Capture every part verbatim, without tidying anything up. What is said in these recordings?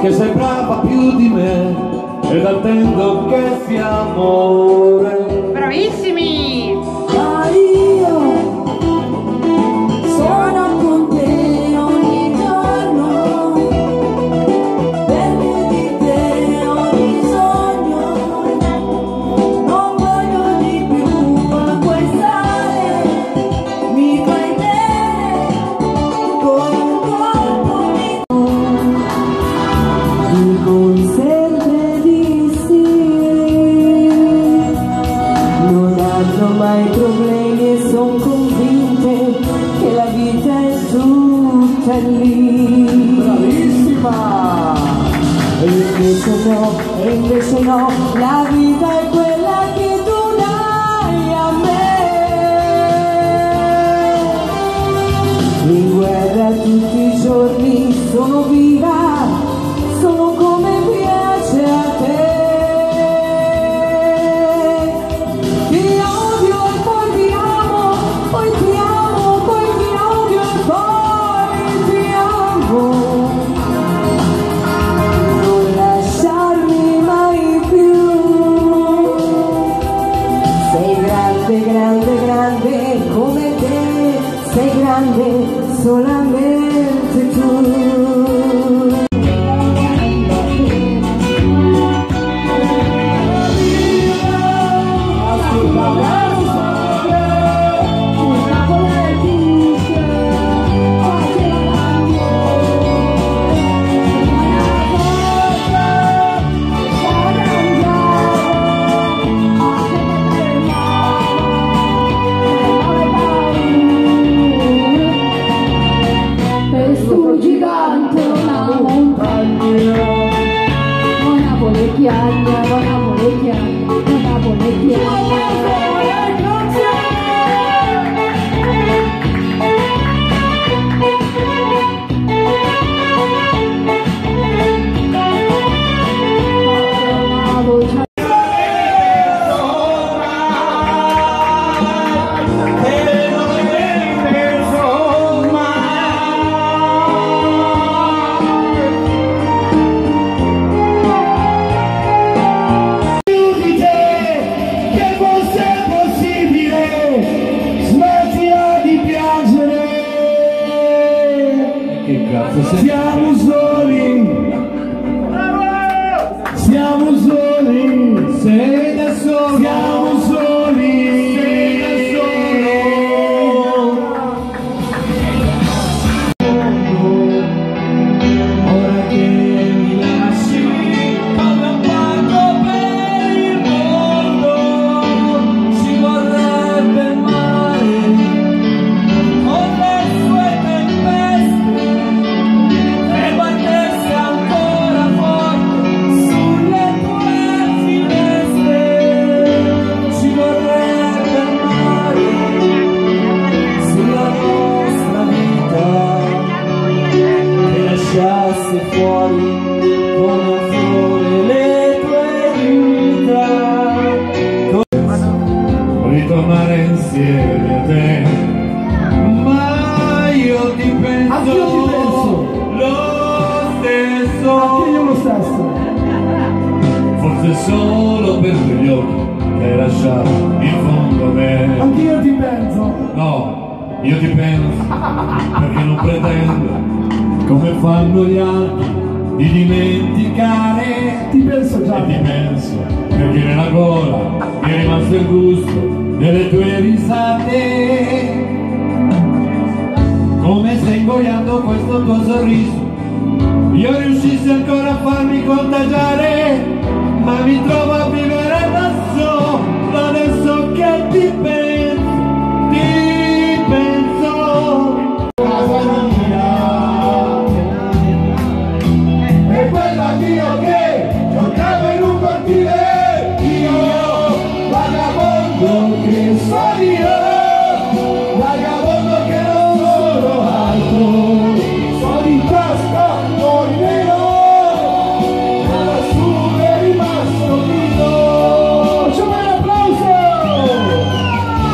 che sei brava più di me ed attendo che sia amore. Bravissimi! Ma io sono con te ogni giorno, perché di te ho bisogno, non voglio di più, ma puoi stare, mi fai bene, con un colpo di dico sempre di sì, non hanno mai problemi e son convinte che la vita è tutta lì. Bravissima! E invece no, e invece no, la vita è quella che tu dai a me. In guerra tutti i giorni sono viva, sono come piace a te. Ti odio e poi ti amo, poi ti amo, poi ti odio e poi ti amo. Non lasciarmi mai più. Sei grande, grande, grande come te, sei grande solamente tu. Questo gigante una montagna, una bolecchiagna, una bolecchiagna, una bolecchiagna. Siamo soli, siamo soli, sei da solo, siamo soli, sei da solo. Ora che mi lasci come un parco per il mondo, ci vorrebbe il mare con le sue tempeste. Fuori come un fiore le tue dita, ritornare insieme a te, ma io ti penso, anch'io ti penso lo stesso, anche io lo stesso, forse solo per quegli occhi che hai lasciato in fondo a me. anch'io ti penso, no, io ti penso perché non pretendo come fanno gli altri di dimenticare. ti penso già, e ti penso perché nella gola mi è rimasto il gusto delle tue risate, come se ingoiando questo tuo sorriso io riuscissi ancora a farmi contagiare, ma mi trovo a vivere da solo adesso che ti penso, ti penso. è quell'addio che giocavo in un cortile, io, vagabondo che sono io, vagabondo che non sono altro, sono in tasca con il nero, ma lassù è rimasto vivo. Facciamo un applauso!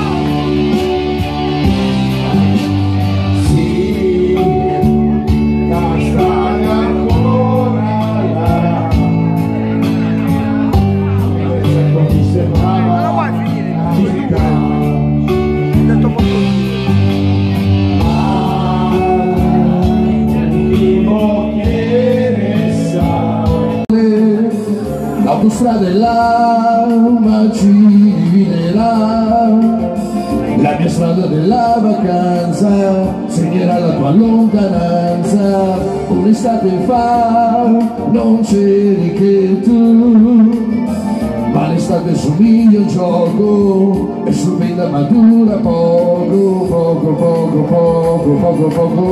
L'autostrada è là, ma ci dividerà. La mia strada della vacanza segnerà la tua lontananza. Un'estate fa non c'eri che tu, ma l'estate somiglia un gioco e su vita matura poco, poco, poco, poco, poco, poco.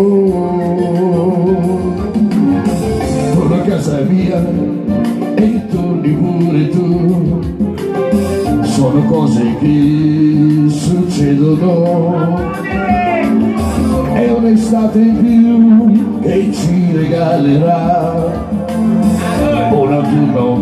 Torno a casa mia e torni pure tu. Sono cose che succedono. È un'estate in più che ci regalerà un autunno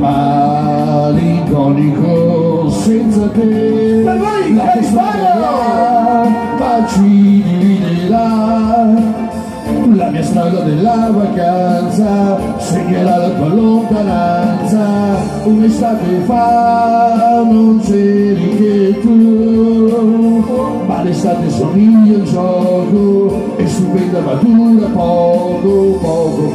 malinconico senza te. La strada ma ci dividerà. La mia strada della vacanza segnerà la tua lontananza. Un'estate fa non c'eri che tu, ma l'estate somiglia un gioco e stupenda matura poco, poco.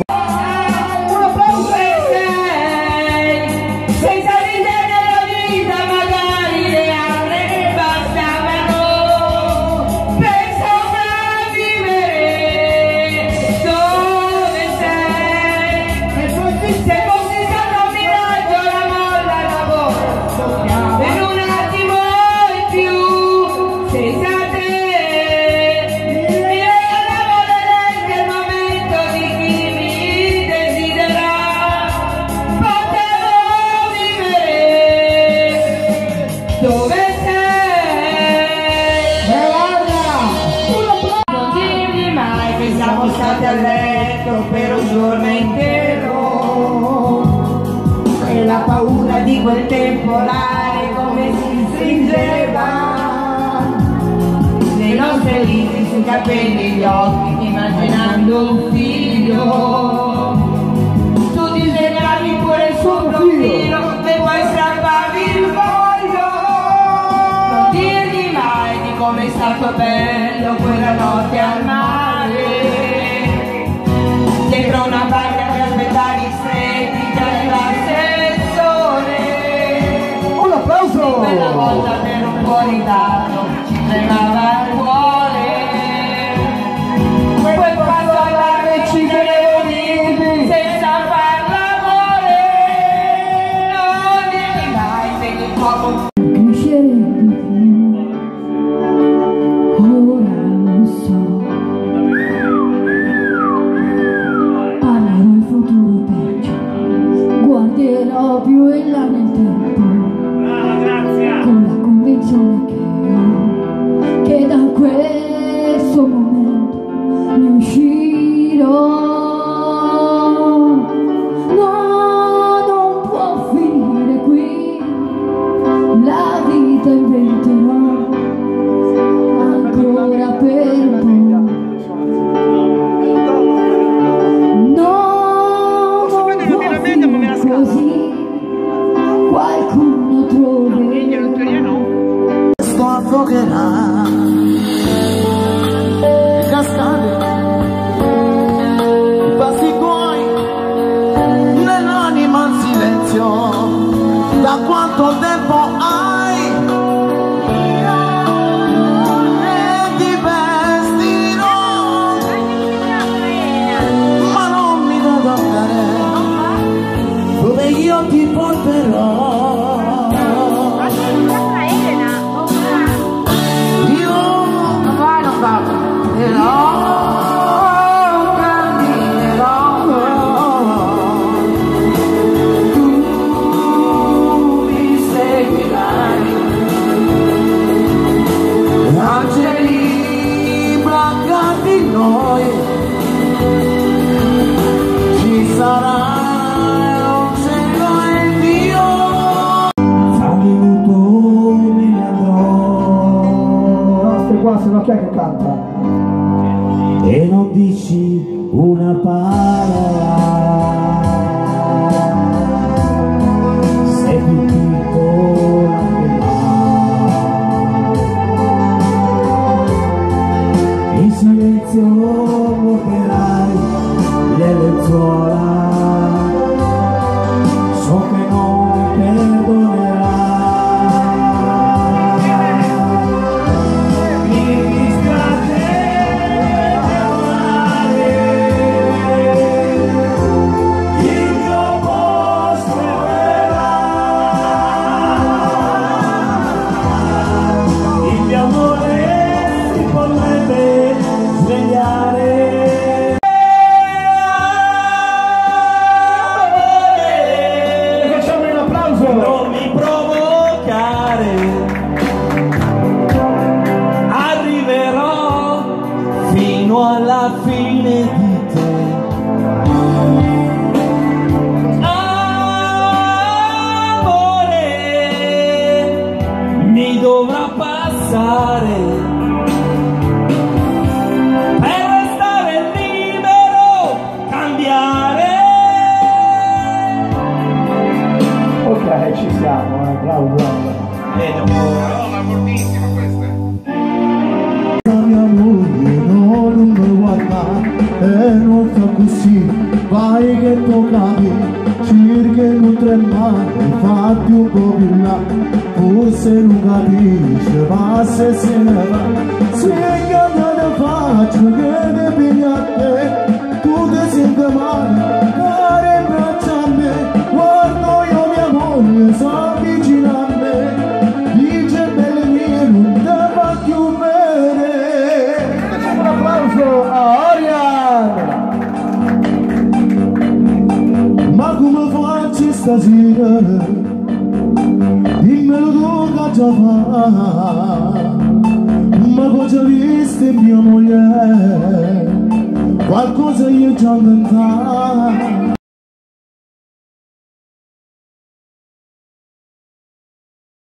Di quel temporale come si stringeva le nostre liti sui capelli, gli occhi, immaginando un figlio. Tu disegnavi pure il suo profilo e poi strappavi il foglio. Non dirgli mai di come è stato bello quella notte al mare, dietro una barca che aspettavi stretti che arrivasse. Quella volta per un po' di dato ci tremava il cuore. Poi quando all'arme ci tenevo vivi senza far l'amore. Non dirmi mai se il fuoco crescere di più. Ora lo so, parlerò il futuro peggio, guarderò più in là nel tempo, con la convinzione che, che da questo momento ne uscirò. No, non può finire qui, la vita inventerò ancora per un po'. No, non può finire così, qualcuno troverà. Sto affogherà le cascate, i passi tuoi nell'anima in silenzio. Da quanto tempo hai e ti vestirò, ma non mi devo andare dove io ti porterò. Se no chi è che canta? E non dici una parola, sei più piccola che mai. In silenzio bloccherai le lenzuola, so che non mi fine di te. Amore, mi dovrà passare per restare libero, cambiare. Ok, ci siamo, eh. Bravo, bravo. Bene, un po'. Ma fortissima questa. Mia moglie non mi guarda e non fa così, vai che toccavi, cerca non tremare, fatti un po' più là, forse non capisce, ma se se ne va, se cambia di faccia che ne piglia a te, tu ti senti male, care braccia a me, guardo io mia moglie, si avvicina a me, dice belle mie, non te va più bene. Un applauso a Orion! Ma come faccio stasera? Dimmelo tu che già fa. Ma cosa viste mia moglie? Qualcosa io già inventato.